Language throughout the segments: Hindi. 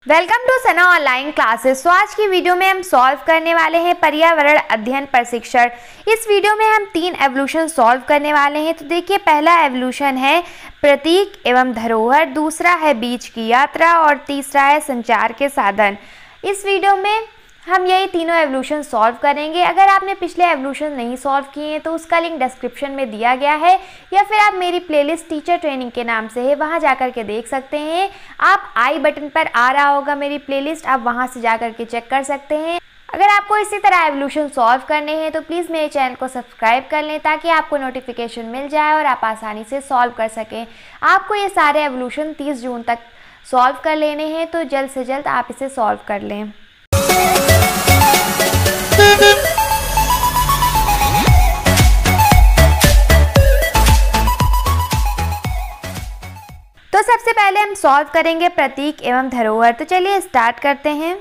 Welcome to Sana online classes. तो आज की वीडियो में हम सॉल्व करने वाले हैं पर्यावरण अध्ययन प्रशिक्षण। इस वीडियो में हम 3 एवोल्यूशन सॉल्व करने वाले हैं। तो देखिए, पहला एवोल्यूशन है प्रतीक एवं धरोहर, दूसरा है बीज की यात्रा और तीसरा है संचार के साधन। इस वीडियो में हम यही तीनों एवोल्यूशन सॉल्व करेंगे। अगर आपने पिछले एवोल्यूशन नहीं सॉल्व किए हैं तो उसका लिंक डिस्क्रिप्शन में दिया गया है, या फिर आप मेरी प्लेलिस्ट टीचर ट्रेनिंग के नाम से है, वहां जाकर के देख सकते हैं। आप आई बटन पर आ रहा होगा मेरी प्लेलिस्ट, आप वहां से जाकर के चेक कर सकते हैं। अगर आपको इसी तरह एवोल्यूशन सॉल्व करने हैं तो प्लीज़ मेरे चैनल को सब्सक्राइब कर लें, ताकि आपको नोटिफिकेशन मिल जाए और आप आसानी से सॉल्व कर सकें। आपको ये सारे एवोल्यूशन 30 जून तक सॉल्व कर लेने हैं, तो जल्द से जल्द आप इसे सॉल्व कर लें। तो सबसे पहले हम सॉल्व करेंगे प्रतीक एवं धरोहर। तो चलिए स्टार्ट करते हैं।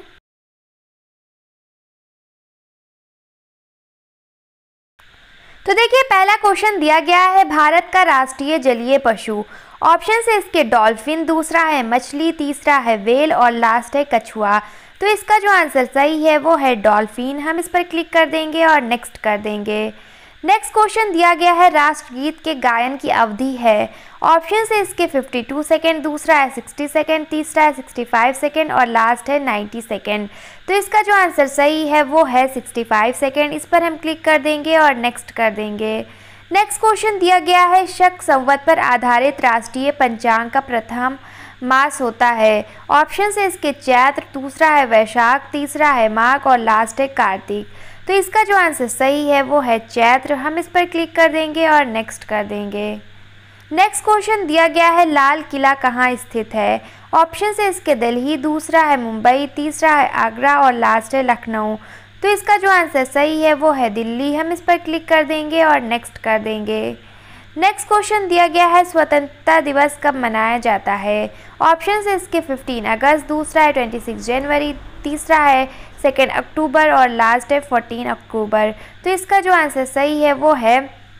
तो देखिए, पहला क्वेश्चन दिया गया है भारत का राष्ट्रीय जलीय पशु। ऑप्शन है इसके डॉल्फिन, दूसरा है मछली, तीसरा है व्हेल और लास्ट है कछुआ। तो इसका जो आंसर सही है वो है डॉल्फिन। हम इस पर क्लिक कर देंगे और नेक्स्ट कर देंगे। नेक्स्ट क्वेश्चन दिया गया है राष्ट्रगीत के गायन की अवधि है। ऑप्शन है इसके 52 सेकेंड, दूसरा है 60 सेकेंड, तीसरा है 65 सेकेंड और लास्ट है 90 सेकेंड। तो इसका जो आंसर सही है वो है 65 सेकेंड। इस पर हम क्लिक कर देंगे और नेक्स्ट कर देंगे। नेक्स्ट क्वेश्चन दिया गया है शक संवत पर आधारित राष्ट्रीय पंचांग का प्रथम मास होता है। ऑप्शन है इसके चैत्र, दूसरा है वैशाख, तीसरा है माघ और लास्ट है कार्तिक। तो इसका जो आंसर सही है वो है चैत्र। हम इस पर क्लिक कर देंगे और नेक्स्ट कर देंगे। नेक्स्ट क्वेश्चन दिया गया है लाल किला कहाँ स्थित है। ऑप्शन है इसके दिल्ली, दूसरा है मुंबई, तीसरा है आगरा और लास्ट है लखनऊ। तो इसका जो आंसर सही है वो है दिल्ली। हम इस पर क्लिक कर देंगे और नेक्स्ट कर देंगे। नेक्स्ट क्वेश्चन दिया गया है स्वतंत्रता दिवस कब मनाया जाता है। ऑप्शन है इसके 15 अगस्त, दूसरा है 26 जनवरी, तीसरा है 2 अक्टूबर और लास्ट है 14 अक्टूबर। तो इसका जो आंसर सही है वो है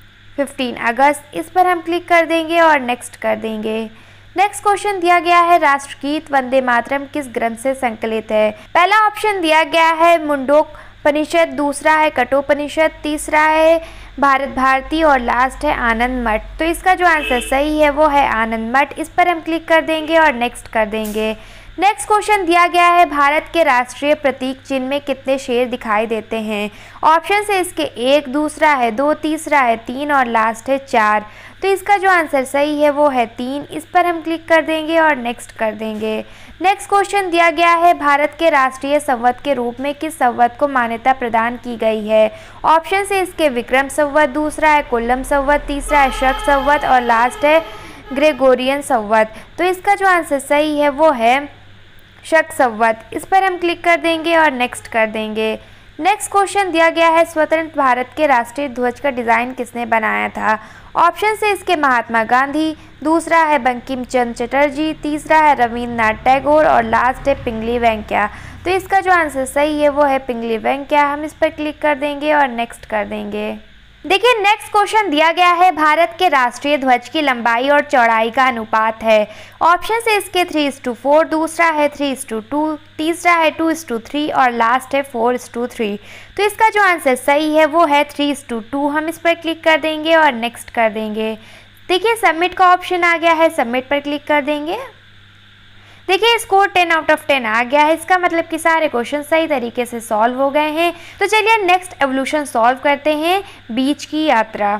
15 अगस्त। इस पर हम क्लिक कर देंगे और नेक्स्ट कर देंगे। नेक्स्ट क्वेश्चन दिया गया है राष्ट्रगीत वंदे मातरम किस ग्रंथ से संकलित है। पहला ऑप्शन दिया गया है मुंडकोपनिषद, दूसरा है कठोपनिषद, तीसरा है भारत भारती और लास्ट है आनंद मठ। तो इसका जो आंसर सही है वो है आनंद मठ। इस पर हम क्लिक कर देंगे और नेक्स्ट कर देंगे। नेक्स्ट क्वेश्चन दिया गया है भारत के राष्ट्रीय प्रतीक चिन्ह में कितने शेर दिखाई देते हैं। ऑप्शन है इसके 1, दूसरा है 2, तीसरा है 3 और लास्ट है 4। तो इसका जो आंसर सही है वो है 3। इस पर हम क्लिक कर देंगे और नेक्स्ट कर देंगे। नेक्स्ट क्वेश्चन दिया गया है भारत के राष्ट्रीय संवत के रूप में किस संवत को मान्यता प्रदान की गई है। ऑप्शन है इसके विक्रम संवत, दूसरा है कोल्लम संवत, तीसरा है शक संवत और लास्ट है ग्रेगोरियन संवत। तो इसका जो आंसर सही है वो है शक संवत। इस पर हम क्लिक कर देंगे और नेक्स्ट कर देंगे। नेक्स्ट क्वेश्चन दिया गया है स्वतंत्र भारत के राष्ट्रीय ध्वज का डिज़ाइन किसने बनाया था। ऑप्शन है इसके महात्मा गांधी, दूसरा है बंकिम चंद्र चटर्जी, तीसरा है रविंद्रनाथ टैगोर और लास्ट है पिंगली वेंकैया। तो इसका जो आंसर सही है वो है पिंगली वेंकैया। हम इस पर क्लिक कर देंगे और नेक्स्ट कर देंगे। देखिए, नेक्स्ट क्वेश्चन दिया गया है भारत के राष्ट्रीय ध्वज की लंबाई और चौड़ाई का अनुपात है। ऑप्शन है इसके 3:4, दूसरा है 3:2, तीसरा है 2:3 और लास्ट है 4:3। तो इसका जो आंसर सही है वो है 3:2। हम इस पर क्लिक कर देंगे और नेक्स्ट कर देंगे। देखिए, सबमिट का ऑप्शन आ गया है, सबमिट पर क्लिक कर देंगे। देखिए, स्कोर 10 आउट ऑफ 10 आ गया है। इसका मतलब कि सारे क्वेश्चन सही तरीके से सॉल्व हो गए हैं। तो चलिए नेक्स्ट एवोल्यूशन सॉल्व करते हैं, बीज की यात्रा।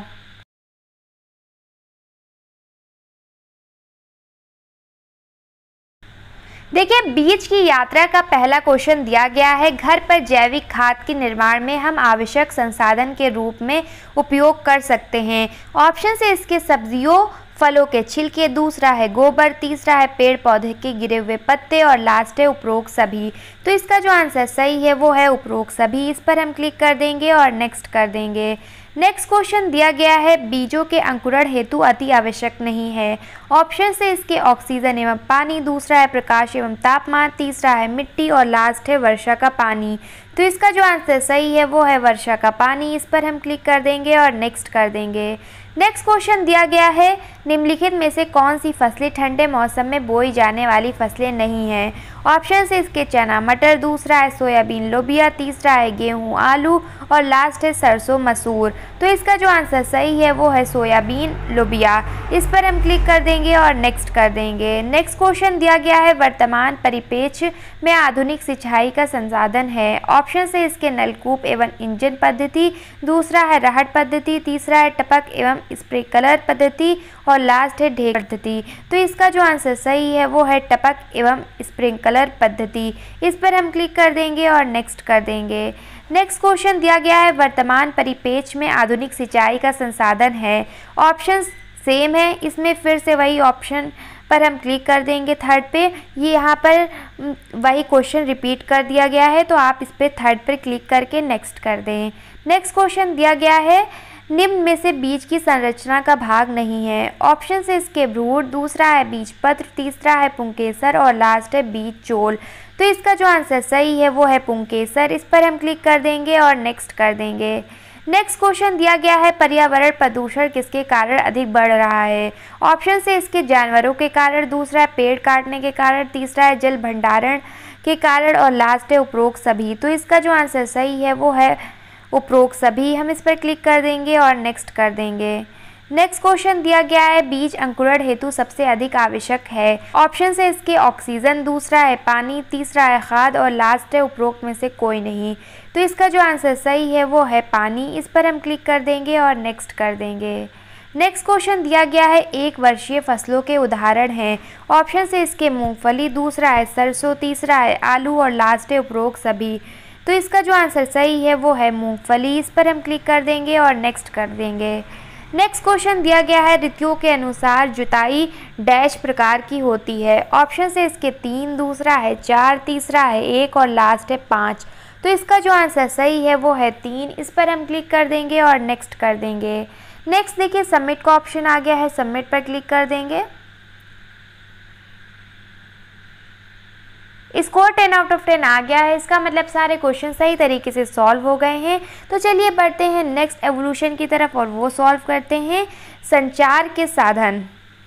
देखिए, बीज की यात्रा का पहला क्वेश्चन दिया गया है घर पर जैविक खाद के निर्माण में हम आवश्यक संसाधन के रूप में उपयोग कर सकते हैं। ऑप्शन है इसके सब्जियों फलों के छिलके, दूसरा है गोबर, तीसरा है पेड़ पौधे के गिरे हुए पत्ते और लास्ट है उपरोक्त सभी। तो इसका जो आंसर सही है वो है उपरोक्त सभी। इस पर हम क्लिक कर देंगे और नेक्स्ट कर देंगे। नेक्स्ट क्वेश्चन दिया गया है बीजों के अंकुरण हेतु अति आवश्यक नहीं है। ऑप्शन से इसके ऑक्सीजन एवं पानी, दूसरा है प्रकाश एवं तापमान, तीसरा है मिट्टी और लास्ट है वर्षा का पानी। तो इसका जो आंसर सही है वो है वर्षा का पानी। इस पर हम क्लिक कर देंगे और नेक्स्ट कर देंगे। नेक्स्ट क्वेश्चन दिया गया है निम्नलिखित में से कौन सी फसलें ठंडे मौसम में बोई जाने वाली फसलें नहीं हैं। ऑप्शन से इसके चना मटर, दूसरा है सोयाबीन लोबिया, तीसरा है गेहूं आलू और लास्ट है सरसों मसूर। तो इसका जो आंसर सही है वो है सोयाबीन लोबिया। इस पर हम क्लिक कर देंगे और नेक्स्ट कर देंगे। नेक्स्ट क्वेश्चन दिया गया है वर्तमान परिप्रेक्ष्य में आधुनिक सिंचाई का संसाधन है। ऑप्शन से इसके नलकूप एवं इंजन पद्धति, दूसरा है रहट पद्धति, तीसरा है टपक एवं स्प्रिंकलर पद्धति और लास्ट है ढेर पद्धति। तो इसका जो आंसर सही है वो है टपक एवं स्प्रिंकलर पद्धति। इस पर हम क्लिक कर देंगे और नेक्स्ट कर देंगे। नेक्स्ट क्वेश्चन दिया गया है वर्तमान परिप्रेक्ष्य में आधुनिक सिंचाई का संसाधन है। ऑप्शन सेम है, इसमें फिर से वही ऑप्शन पर हम क्लिक कर देंगे थर्ड पे। ये यहाँ पर वही क्वेश्चन रिपीट कर दिया गया है, तो आप इस पर थर्ड पर क्लिक करके नेक्स्ट कर दें। नेक्स्ट क्वेश्चन दिया गया है निम्न में से बीज की संरचना का भाग नहीं है। ऑप्शन से इसके भ्रूण, दूसरा है बीजपत्र, तीसरा है पुंकेसर और लास्ट है बीज चोल। तो इसका जो आंसर सही है वो है पुंकेसर। इस पर हम क्लिक कर देंगे और नेक्स्ट कर देंगे। नेक्स्ट क्वेश्चन दिया गया है पर्यावरण प्रदूषण किसके कारण अधिक बढ़ रहा है। ऑप्शन से इसके जानवरों के कारण, दूसरा है पेड़ काटने के कारण, तीसरा है जल भंडारण के कारण और लास्ट है उपरोक्त सभी। तो इसका जो आंसर सही है वो है उपरोक्त सभी। हम इस पर क्लिक कर देंगे और नेक्स्ट कर देंगे। नेक्स्ट क्वेश्चन दिया गया है बीज अंकुरण हेतु सबसे अधिक आवश्यक है। ऑप्शन से इसके ऑक्सीजन, दूसरा है पानी, तीसरा है खाद और लास्ट है उपरोक्त में से कोई नहीं। तो इसका जो आंसर सही है वो है पानी। इस पर हम क्लिक कर देंगे और नेक्स्ट कर देंगे। नेक्स्ट क्वेश्चन दिया गया है एक वर्षीय फसलों के उदाहरण हैं। ऑप्शन से इसके मूंगफली, दूसरा है सरसों, तीसरा है आलू और लास्ट है उपरोक्त सभी। तो इसका जो आंसर सही है वो है मूंगफली। इस पर हम क्लिक कर देंगे और नेक्स्ट कर देंगे। नेक्स्ट क्वेश्चन दिया गया है ऋतुओं के अनुसार जुताई डैश प्रकार की होती है। ऑप्शन से इसके 3, दूसरा है 4, तीसरा है 1 और लास्ट है 5। तो इसका जो आंसर सही है वो है 3। इस पर हम क्लिक कर देंगे और नेक्स्ट कर देंगे। नेक्स्ट देखिए सबमिट का ऑप्शन आ गया है, सबमिट पर क्लिक कर देंगे। स्कोर 10 आउट ऑफ 10 आ गया है। इसका मतलब सारे क्वेश्चन सही तरीके से सॉल्व हो गए हैं। तो चलिए बढ़ते हैं नेक्स्ट एवोल्यूशन की तरफ और वो सॉल्व करते हैं संचार के साधन।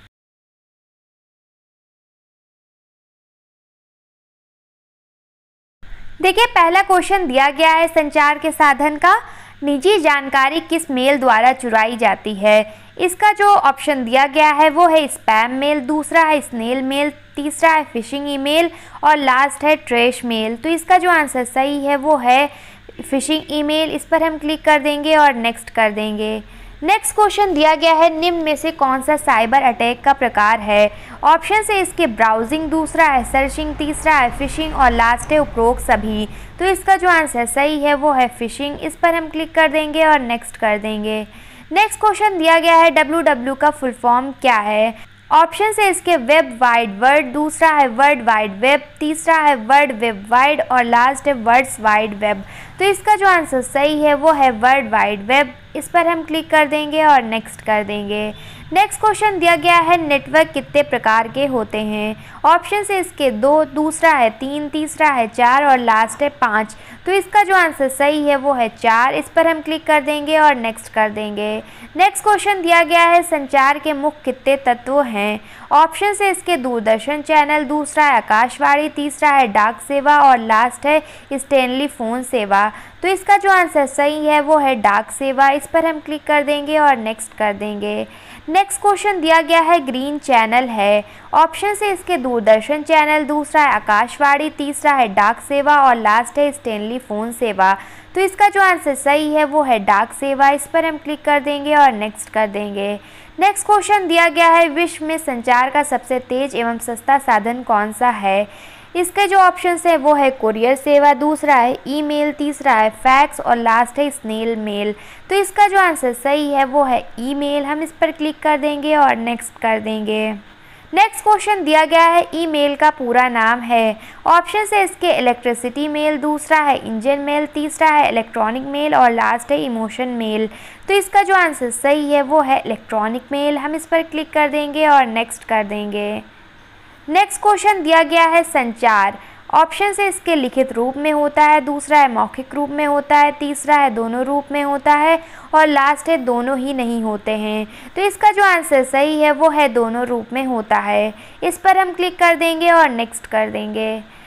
देखिए पहला क्वेश्चन दिया गया है संचार के साधन का, निजी जानकारी किस मेल द्वारा चुराई जाती है। इसका जो ऑप्शन दिया गया है वो है स्पैम मेल, दूसरा है स्नेल मेल, तीसरा है फिशिंग ईमेल और लास्ट है ट्रैश मेल। तो इसका जो आंसर सही है वो है फिशिंग ईमेल। इस पर हम क्लिक कर देंगे और नेक्स्ट कर देंगे। नेक्स्ट क्वेश्चन दिया गया है निम्न में से कौन सा साइबर अटैक का प्रकार है। ऑप्शन से इसके ब्राउजिंग, दूसरा है सर्चिंग, तीसरा है फिशिंग और लास्ट है उपरोक्त सभी। तो इसका जो आंसर सही है वो है फिशिंग। इस पर हम क्लिक कर देंगे और नेक्स्ट कर देंगे। नेक्स्ट क्वेश्चन दिया गया है www का फुल फॉर्म क्या है। ऑप्शन से इसके वेब वाइड वर्ड, दूसरा है वर्ल्ड वाइड वेब, तीसरा है वर्ल्ड वेब वाइड और लास्ट है वर्ड्स वाइड वेब। तो इसका जो आंसर सही है वो है वर्ल्ड वाइड वेब। इस पर हम क्लिक कर देंगे और नेक्स्ट कर देंगे। नेक्स्ट क्वेश्चन दिया गया है नेटवर्क कितने प्रकार के होते हैं। ऑप्शन से इसके 2, दूसरा है 3, तीसरा है 4 और लास्ट है 5। तो इसका जो आंसर सही है वो है 4। इस पर हम क्लिक कर देंगे और नेक्स्ट कर देंगे। नेक्स्ट क्वेश्चन दिया गया है संचार के मुख्य कितने तत्व हैं। ऑप्शन से इसके दूरदर्शन चैनल, दूसरा है आकाशवाणी, तीसरा है डाक सेवा और लास्ट है स्टैनली फ़ोन सेवा। तो इसका जो आंसर सही है वो है डाक सेवा। इस पर हम क्लिक कर देंगे और नेक्स्ट कर देंगे। नेक्स्ट क्वेश्चन दिया गया है ग्रीन चैनल है। ऑप्शन से इसके दूरदर्शन चैनल, दूसरा है आकाशवाणी, तीसरा है डाक सेवा और लास्ट है स्टैनली फ़ोन सेवा। तो इसका जो आंसर सही है वो है डाक सेवा। इस पर हम क्लिक कर देंगे और नेक्स्ट कर देंगे। नेक्स्ट क्वेश्चन दिया गया है विश्व में संचार का सबसे तेज एवं सस्ता साधन कौन सा है। इसके जो ऑप्शंस है वो है कुरियर सेवा, दूसरा है ईमेल, तीसरा है फैक्स और लास्ट है स्नेल मेल। तो इसका जो आंसर सही है वो है ईमेल। हम इस पर क्लिक कर देंगे और नेक्स्ट कर देंगे। नेक्स्ट क्वेश्चन दिया गया है ईमेल का पूरा नाम है। ऑप्शन से इसके इलेक्ट्रिसिटी मेल, दूसरा है इंजन मेल, तीसरा है इलेक्ट्रॉनिक मेल और लास्ट है इमोशन मेल। तो इसका जो आंसर सही है वो है इलेक्ट्रॉनिक मेल। हम इस पर क्लिक कर देंगे और नेक्स्ट कर देंगे। नेक्स्ट क्वेश्चन दिया गया है संचार। ऑप्शन से इसके लिखित रूप में होता है, दूसरा है मौखिक रूप में होता है, तीसरा है दोनों रूप में होता है और लास्ट है दोनों ही नहीं होते हैं। तो इसका जो आंसर सही है वो है दोनों रूप में होता है। इस पर हम क्लिक कर देंगे और नेक्स्ट कर देंगे।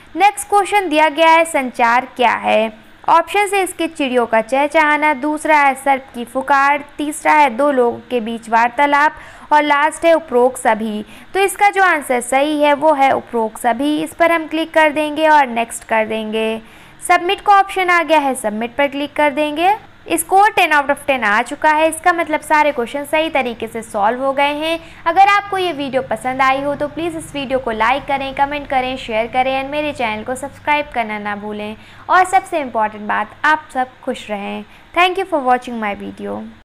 नेक्स्ट क्वेश्चन दिया गया है संचार क्या है। ऑप्शन है इसके चिड़ियों का चहचहाना, दूसरा है सर्प की पुकार, तीसरा है दो लोगों के बीच वार्तालाप और लास्ट है उपरोक्त सभी। तो इसका जो आंसर सही है वो है उपरोक्त सभी। इस पर हम क्लिक कर देंगे और नेक्स्ट कर देंगे। सबमिट का ऑप्शन आ गया है, सबमिट पर क्लिक कर देंगे। स्कोर 10 आउट ऑफ 10 आ चुका है। इसका मतलब सारे क्वेश्चन सही तरीके से सॉल्व हो गए हैं। अगर आपको ये वीडियो पसंद आई हो तो प्लीज़ इस वीडियो को लाइक करें, कमेंट करें, शेयर करें एंड मेरे चैनल को सब्सक्राइब करना ना भूलें। और सबसे इम्पॉर्टेंट बात, आप सब खुश रहें। Thank you for watching my video.